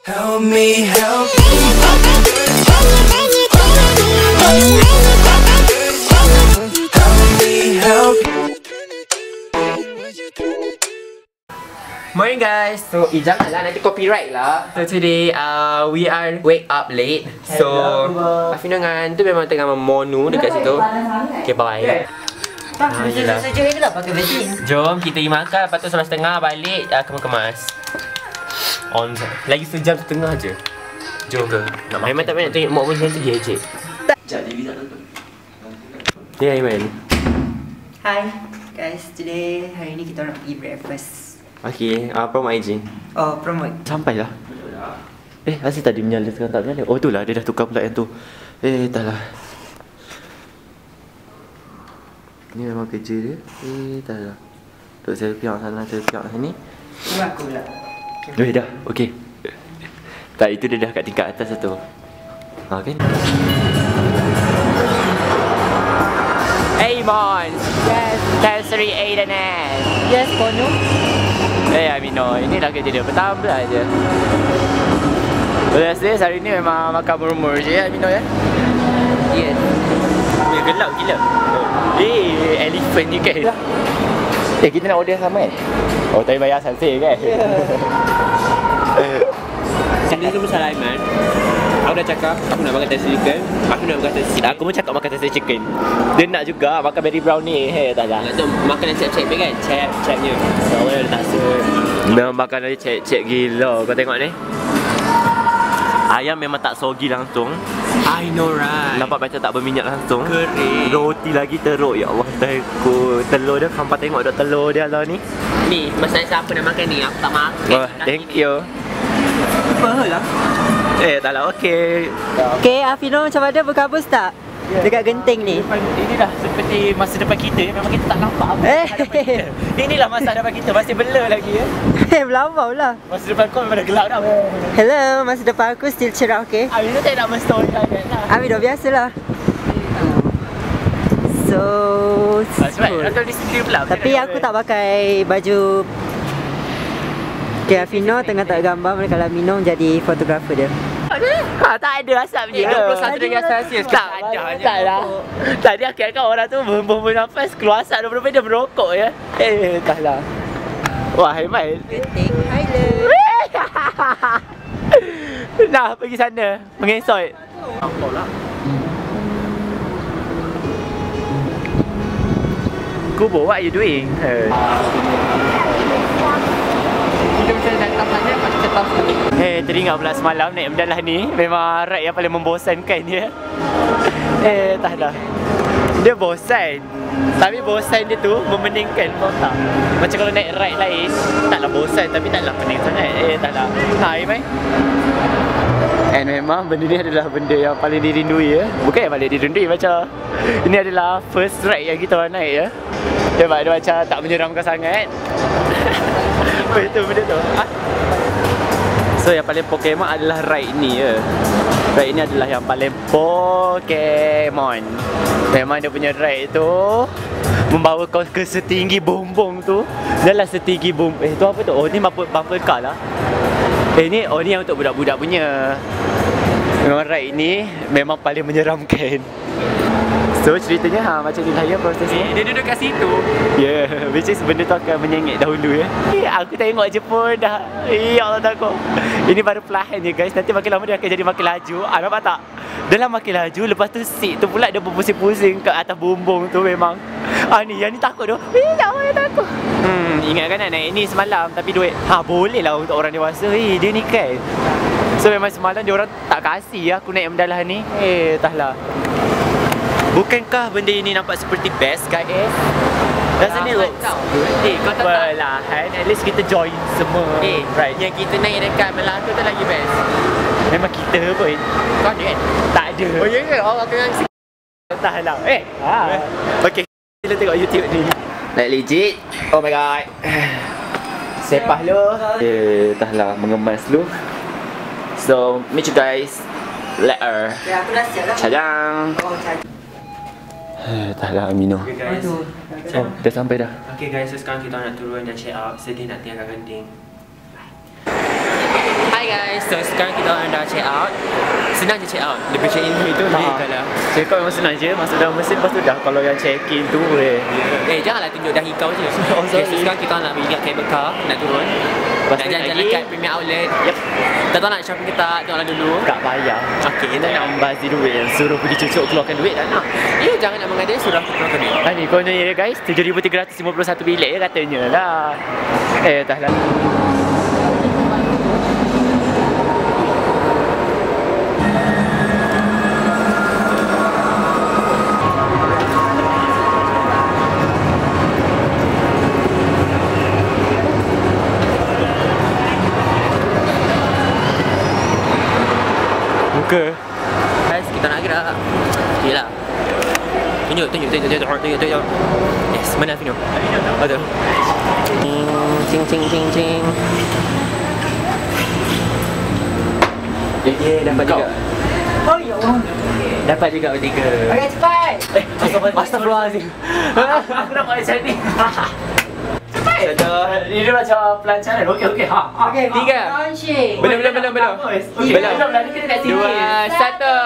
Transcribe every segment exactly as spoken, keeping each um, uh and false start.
Help me, help me, help. Morning guys, so ijam lah nanti copyright lah. So today uh, we are wake up late. So Afino dengan tu memang tengah memonu dekat situ. Okay bye. Tak, ha, saja je lah pakai besi. Jom kita pergi makan, lepas tu sebelas setengah balik uh, kemas-kemas. On lagi sejam setengah je. Jom ke? Nak Aiman tak payah nak tengok mak pun macam tu je cik. Sekejap Devi tak nonton. Ni Aiman. Hi guys, today hari ni kita nak pergi breakfast. Okay, uh, prom I G. Oh, promote. Sampai lah. Eh, asal tadi menyala sekarang tak menyala? Oh tu lah, dia dah tukar pula yang tu. Eh, tak lah. Ni memang kerja dia. Eh, tak lah. Duk saya piak sana, saya piak sini. Buat aku pula. Eh, dah. Okey. Tak, itu dia dah kat tingkat atas satu. Ha, kan? Hey, Mon. Yes. Nursery eight and nine. Yes, Kono. Eh, Amino, inilah kerja dia. Petambah aja. Belas dia hari ni memang makan murmur je ya, Amino ya? Yes. Dia gelap gila. Eh, elephant ni kan? Eh, kita nak order sama kan? Oh, tapi bayar santai kan? Jadi tu masalah Aiman. Aku dah cakap aku nak makan Tasty Chicken. Aku nak makan Tasty Chicken. Aku pun cakap makan Tasty Chicken. Dia nak juga makan berry brownie. Hei, tak lah. Nak tu makan yang cek-cek kan? Cek-ceknya. So, awak dah tak suka. Memang makan dia cek-cek gila. Kau tengok ni. Ayam memang tak soggy langsung. I know right. Nampak macam tak berminyak langsung. Kering. Roti lagi teruk. Ya Allah, takut. Telur dia, hampa tengok dok telur dia lah ni. Ni, masalah siapa nak makan ni? Aku tak makan. Wah, thank you. Apa lah? Eh, tak lah, okey. Okay, Afino macam mana berkabus tak? Yeah. Dekat genting ni. Ini dah seperti masa depan kita. Memang kita tak nampak apa Eh. Inilah masa depan kita. Masih blur lagi ya. Eh, berlambau lah. Masa depan kau memang dah gelap dah. Hello, masa depan aku still cerah, okay? Habis tu tak nak men-story kan lah. Abi dah biasa lah. So, Sebab cool. nonton di sini pula. Tapi aku tak pakai baju. Okay, Afino tengah tak gambar kalau minum jadi fotografer dia. Ha, tak ada asap je. dua puluh satu darjah Celsius. Tak ada. Tak lah. Tadi akhir kan orang tu berhembus nafas keluar asap dua puluh minit dia merokok ya. Eh, tak lah. Wah, Aiman. Genting, hi le. Nah, pergi sana. Mengesot. Nampak lah. Kubo, what are you doing? Kita macam datang sana, macam cetas sekali. Eh, teringat pula semalam naik mendalah ni. Memang ride yang paling membosankan dia. Eh, tak dah. Dia bosan. Tapi bosan dia tu memeningkan, faham tak? Macam kalau naik ride lain, taklah bosan tapi taklah pening sangat. Eh, taklah. Hai, Mai. And memang benda ni adalah benda yang paling dirindui ya. Bukan yang paling dirindui macam ini adalah first ride yang kita orang naik ya. Dia, dia macam tak menyeramkan sangat. Betul benda tu. Ha? So yang paling Pokemon adalah ride ni ya. Ride ni adalah yang paling Pokemon. Memang dia punya ride tu membawa kau ke setinggi bumbung tu. Dah setinggi bum. Eh tu apa tu? Oh ni bumper, bumper car lah. Eh ni, oh ni yang untuk budak-budak punya. Memang ride ni memang paling menyeramkan. So ceritanya ha, macam ni lah ya prosesnya. Dia duduk kat situ. Ya, yeah, which is benda tu akan menyengit dahulu ya. Eh, aku tengok je pun dah. Eh, ya Allah takut. Ini baru perlahan je guys. Nanti makin lama dia akan jadi makin laju. Ah, nampak tak? Dalam makin laju, lepas tu seat tu pula dia berpusing-pusing kat atas bumbung tu memang. Ah ni, yang ni takut tu. Eh, tak apa yang takut. Hmm, ingatkan nak naik ni semalam tapi duit. Ha, boleh lah untuk orang dewasa. Eh, dia ni kan. So memang semalam dia orang tak kasih aku naik mendalah ni. Eh, entahlah. Bukankah benda ini nampak seperti best guys? Doesn't it look good? Eh, kau tahu tak? Perlahan, at least kita join semua. Eh, right. yang kita naik dekat Melaka tu lagi best. Memang kita pun. Kau ada kan? Tak ada. Oh ya ke? Oh, aku yang Entahlah. Eh, ha. Okay, kita tengok YouTube ni. Like legit. Oh my god. Sepah lu. Eh, entahlah mengemas lu. So, meet you guys later. Ya, aku dah siap lah. Sayang. Oh, cari. Eh, taklah Amino. Okay guys. Aduh. Oh, dah sampai dah. Okay guys, so sekarang kita nak turun dan check out. Sedih nak tinggalkan genting. Hi Hi guys, so sekarang kita orang dah check out. Senang je check out. Lebih check in itu lebih kalau check out memang senang je. Masuk dalam mesin lepas tu dah. Kalau yang check in tu eh. Eh janganlah tunjuk dahi kau je. Oh, Okay, sorry. so sekarang kita orang nak pergi kat cable car, nak turun. Lepas Nak tu jalan-jalan lagi. kat Premier Outlet. Yep. Tak tahu nak shopping ke tak, tengoklah dulu. Tak payah. Okay, Kita nak membazir duit. Suruh pergi cucuk keluarkan duit tak nak. Ya, jangan nak mengada, suruh aku keluarkan duit. Ha ni kononnya ya guys, tujuh ribu tiga ratus lima puluh satu bilik ya katanya lah. Eh dah lah. Muka. Guys, kita nak gerak. Yelah. Tunjuk, tunjuk, tunjuk, tunjuk, tunjuk, tunjuk. Yes, mana Fino? Oh tu. Cing, cing, cing, cing. Dia dapat juga. Oh ya Allah. Dapat juga bertiga. Okey cepat. Eh, astagfirullahaladzim. Aku nak buat macam ni. Satu. Ini dia macam pelancaran. Okey, okey. Ha. ha. Okey, Tiga. launching. Belum, belum, belum, belum. Okey, Belum. belum. Lari kita kat sini. Dua, satu.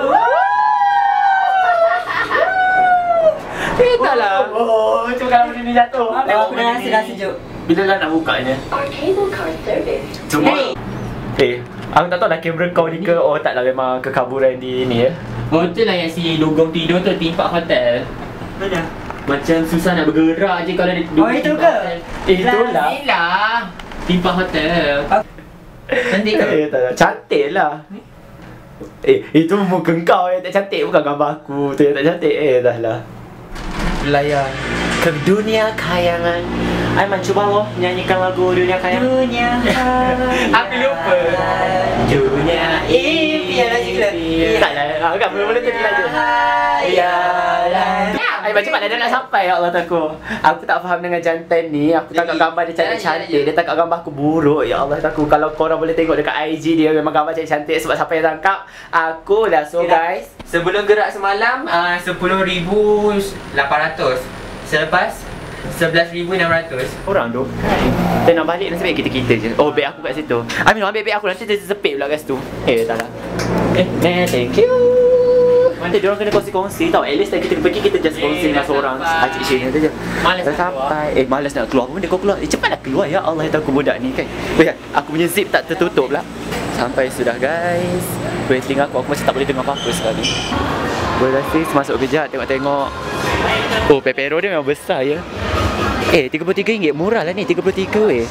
Kita lah. Oh, cuma kalau benda ni jatuh. Tengok aku dah rasa dah sejuk. Bila lah nak bukanya? Our cable car service. Cuma Eh, aku tak tahu lah kamera kau ni ke. Oh tak lah, memang kekaburan di ni ya. Betul lah yang si Dugong tidur tu timpak hotel. Mana? Macam susah nak bergerak je kalau dia Oh, itu ke? Eh, itulah. Inilah timpak hotel. Cantik ke? Eh, tak tak. Cantik lah. Eh, itu muka kau yang tak cantik, bukan gambar aku tu yang tak cantik. Eh, dah lah. Layar ke dunia kayangan. Aiman, cuba lo nyanyikan lagu Dunia Kayangan. Dunia. Aku lupa. Dunia ini yang lagi ke? Tak lah, agak boleh-boleh tadi lah je. Iyalah. Ay, macam mana dia nak sampai ya Allah takut. Aku tak faham dengan jantan ni. Aku tangkap gambar dia cantik-cantik. Dia tangkap gambar aku buruk. Ya Allah takut. Kalau korang boleh tengok dekat I G dia, memang gambar cantik-cantik. Sebab siapa yang tangkap? Aku lah. So guys, Sebelum gerak semalam uh, sepuluh ribu lapan ratus. Selepas sebelas ribu enam ratus. orang tu kita nak balik nasib baik kita-kita je. Oh, beg aku kat situ. Amin, ambil beg aku. Nanti dia tersepit pula kat situ. Eh, tak lah. Eh, man, thank you. Nanti diorang kena kongsi-kongsi tau. At least time kita pergi, kita just kongsi dengan seorang. Acik Syed tu je. Malas Dah nak sampai. Eh, malas nak keluar. Apa benda kau keluar? Eh, cepatlah keluar ya Allah. Tahu aku budak ni kan. Weh, aku punya zip tak tertutup pula. Sampai sudah guys. Weh, telinga aku. Aku masih tak boleh dengar apa-apa sekali. Boleh sis, masuk kejap. Tengok-tengok. Oh, pepero dia memang besar ya. Eh, tiga puluh tiga ringgit. Murah lah ni. tiga puluh tiga weh.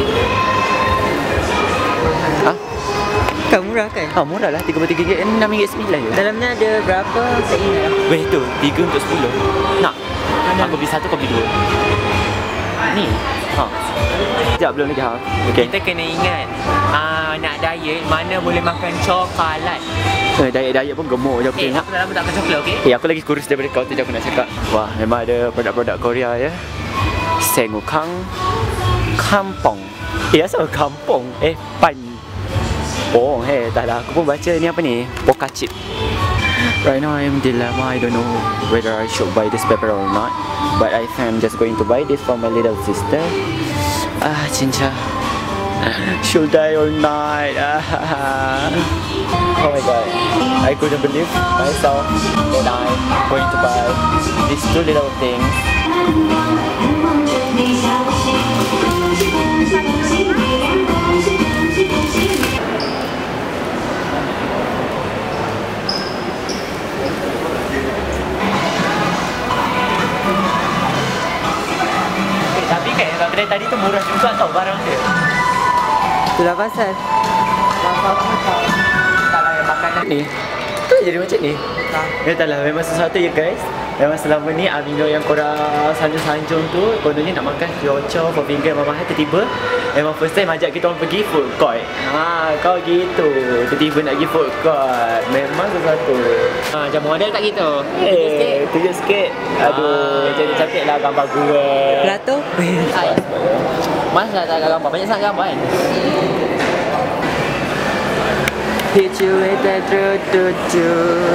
Ha? Kan murah kan? Ha, murah lah. tiga puluh tiga ringgit. enam ringgit sembilan je. Dalamnya ada berapa? Tak ingat. Weh, tu. tiga untuk sepuluh. Nak? Aku beli satu, kau beli dua. Ni. Ha. Sekejap, belum lagi ha. Okay. Kita kena ingat uh, nak diet mana boleh makan coklat. Eh, diet-diet pun gemuk je aku Eh, tengok. aku dah lama tak makan coklat, okey? Eh, aku lagi kurus daripada kau tu je aku nak cakap. Wah, memang ada produk-produk Korea ya. Sengukang Kampong. Eh, asal kampung? Eh, pan. Oh, hey, tak lah. Aku pun baca ni apa ni? Poka chip. Right now I am dilemma. I don't know whether I should buy this pepper or not. But I think I'm just going to buy this for my little sister. Ah, cinca. Should I or not? Ah. Oh my god. I couldn't believe myself that I'm going to buy these two little things. Eh, tapi kan kat kedai tadi tu murah juga tau barang dia. Itulah pasal. Kalau yang makanan ni tu jadi macam ni. Ya tak lah, memang sesuatu ya guys. Memang selama ni Amino yang korang sanjung-sanjung tu kononnya nak makan kyocho, four finger, mahal tiba-tiba memang first time ajak kita orang pergi food court. Ha, kau gitu. Tiba-tiba nak pergi food court. Memang sesuatu. Ha, macam model tak gitu. Eh, tunjuk sikit. Aduh, jadi cantik lah gambar gua. Plato? Hai. Mas lah tak gambar. Banyak sangat gambar kan? Hit you with that do do.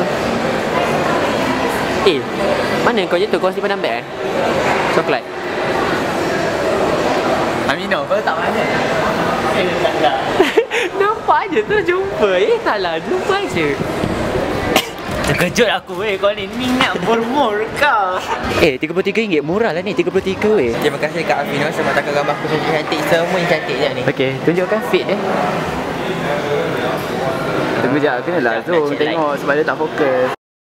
Eh, mana kau jatuh? Kau simpan dalam beg eh? Coklat. Amino, kau tak mana? Eh, tak tak. Nampak nampak je tu jumpa. Eh, tak lah. Jumpa je. Terkejut aku weh. Kau ni minat murmur kau. Eh, tiga puluh tiga ringgit murah lah ni. tiga puluh tiga weh. Terima kasih Kak Afino sebab takkan gambar aku cantik-cantik. Semua yang cantik je ni. Okey, tunjukkan fit dia. Tunggu jap, kenalah zoom tengok sebab dia tak fokus.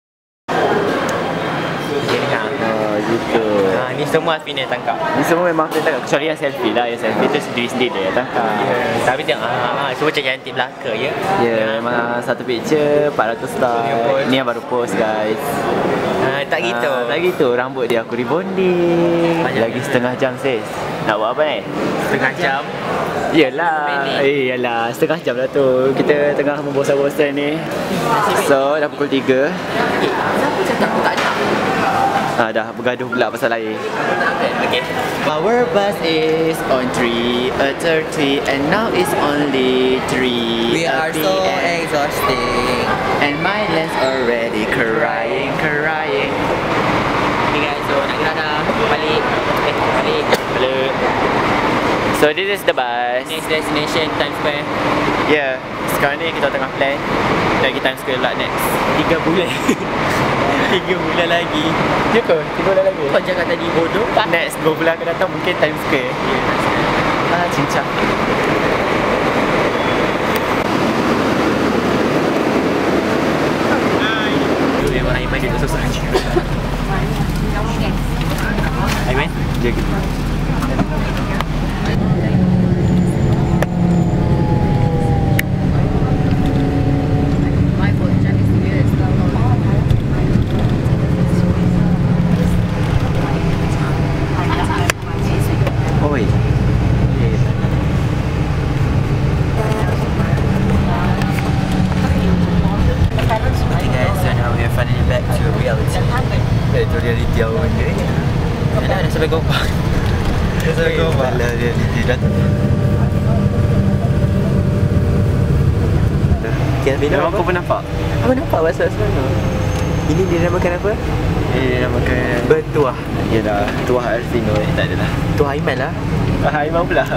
Dia dengar. Oh, gitu. Ha, ni semua Afino yang tangkap. Ni semua memang kita tangkap. Kecuali yang selfie lah. Yang selfie tu sendiri-sendiri dia yang tangkap. Yeah. Tapi tengok, ah, semua cantik belaka ya. Ya, yeah, memang satu picture empat ratus like. Ni yang baru post guys. Ah, tak gitu. Ah, tak gitu. Rambut dia aku rebonding. Lagi setengah jam sis. Nak buat apa ni? Setengah jam. Yelah. Eh, yelah. Setengah jam lah tu. Kita tengah membosan-bosan ni. So, dah pukul tiga. Eh, siapa cakap aku tak nak? Ah, dah bergaduh pula pasal air. Okay. Our bus is on three thirty and now it's only three We are so exhausting. and my legs already crying, crying. Okay guys, so nak gerak dah. Balik. Eh, balik. Balik. So this is the bus. Next destination, Times Square. Yeah, sekarang ni kita tengah plan nak pergi Times Square pula next. Tiga bulan. Tiga bulan lagi. Ya ke? Tiga bulan lagi? Kau cakap tadi bodoh. Next dua bulan akan datang mungkin Times Square. Ah, cincang. Memang Aiman dia susah je. Aiman? Jaga. Oi. Hi guys, so now we are finally back to reality. Itu reality awak benda ni. Dah dah sampai Gombak. Dah sampai Gombak. Dah reality dah tu. Memang kau pun nampak? Apa nampak bahasa sana? Ini dinamakan apa? Ini dinamakan bertuah. Yalah, tuah Alvino ni tak adalah. Tuah Aiman lah. Ah, Imam pula.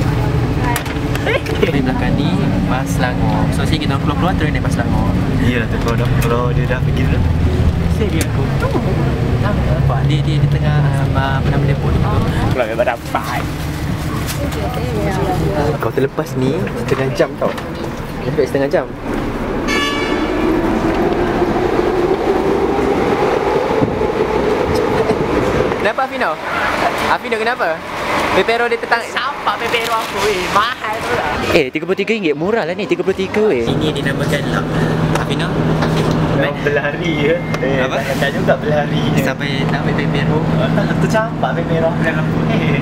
Di belakang ni bas Selangor. So sini kita keluar-keluar terus naik bas Selangor. Iyalah tu kau dah kalau dia dah pergi dah. Sini aku. Nampak dia dia di tengah uh, apa nama dia pun tu. Keluar memang dapat. Kau terlepas ni setengah jam tau. Sampai setengah jam. Kenapa Afino? Afino kenapa? Pepero dia tetang Sampak pepero aku weh. Mahal tu lah. Eh, tiga puluh tiga ringgit murah lah ni, tiga puluh tiga weh. ini dinamakan lap. Afino? Memang berlari ya. Eh, Apa? tak juga berlari. Sampai sampai pepero. Tercampak pepero dalam aku. Eh.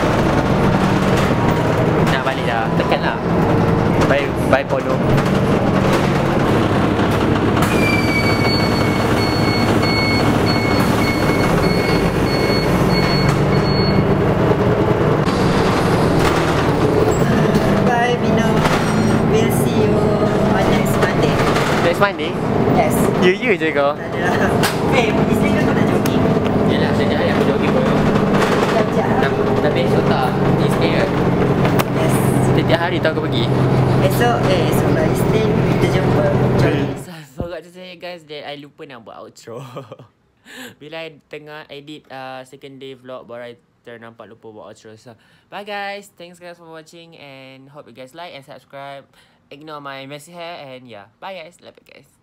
Nak balik dah. Tekan lah. Bye bye Pono. Bye, Bino. We'll see you on next Monday. Next Monday? Yes. Ya ya je kau. Tak adalah. Eh, isteri kau nak jogging? Yelah sejak hari aku jogging pun. Sekejap lah. Dah besok tak? Isteri kan? Yes. Setiap hari tau aku pergi. Esok, eh esok lah isteri kita jumpa jogging. So, I forgot to say guys that I lupa nak buat outro. Bila I tengah edit uh, second day vlog baru I ternampak lupa buat outro. So bye guys. Thanks guys for watching and hope you guys like and subscribe. Ignore my messy hair and yeah. Bye guys. Love you guys.